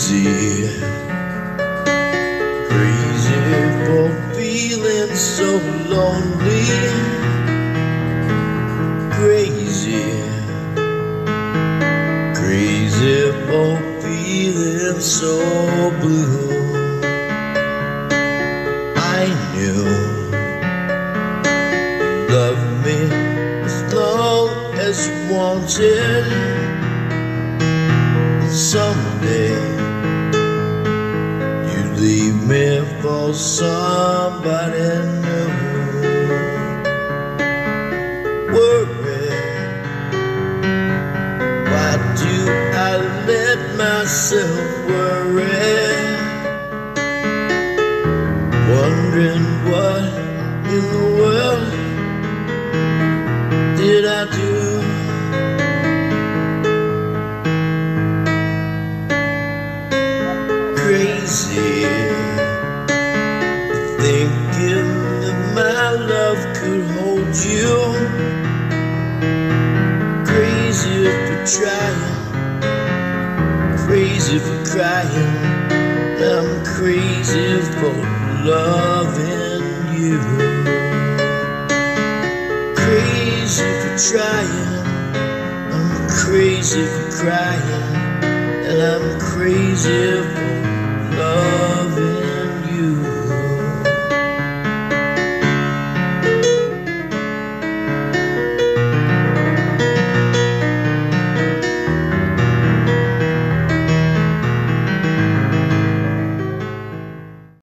crazy, crazy for feeling so lonely. Crazy, crazy for feeling so blue. I knew you loved me as long as you wanted. Someday you leave me for somebody new. Worried, why do I let myself worry? Wondering what in the world did I do? Crazy, thinking that my love could hold you. Crazy for trying, crazy for crying. I'm crazy for loving you. Crazy for trying, I'm crazy for crying, and I'm crazy for love.